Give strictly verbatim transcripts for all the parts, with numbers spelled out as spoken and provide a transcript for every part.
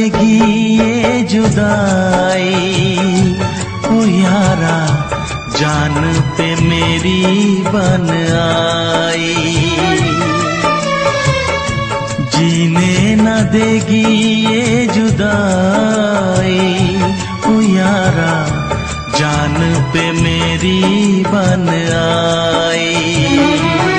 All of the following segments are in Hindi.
देगी ये जुदाई, ओ यारा जान पे मेरी बन आई। जीने न देगी ये जुदाई, ओ यारा जान पे मेरी बन आई।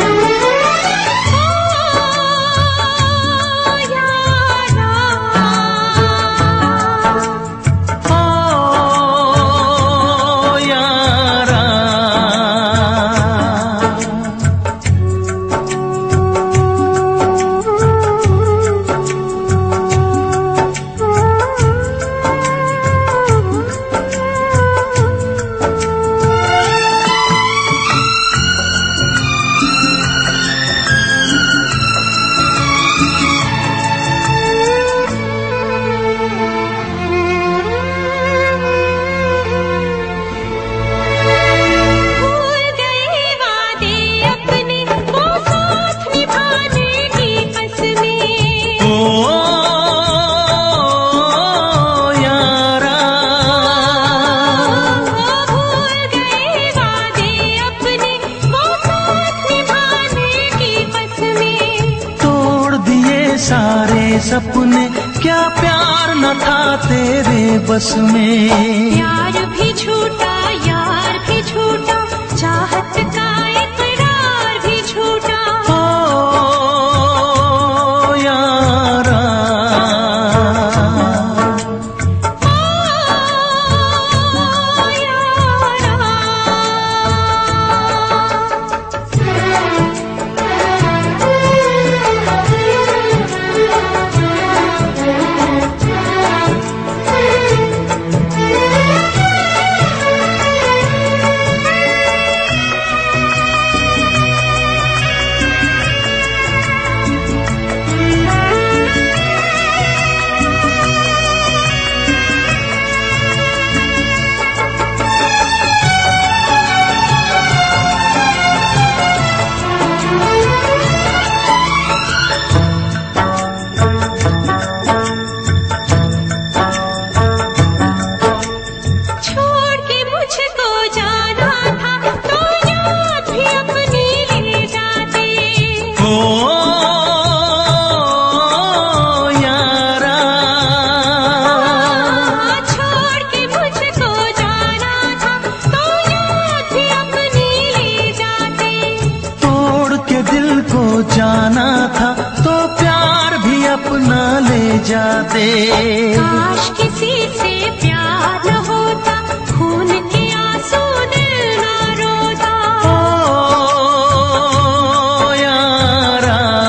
सारे सपने क्या प्यार न था तेरे बस में। प्यार भी झूठा यार भी झूठा, चाहत का इकरार भी झूठा। ओ यारा ओ यारा। जाना था तो प्यार भी अपना ले जाते। काश किसी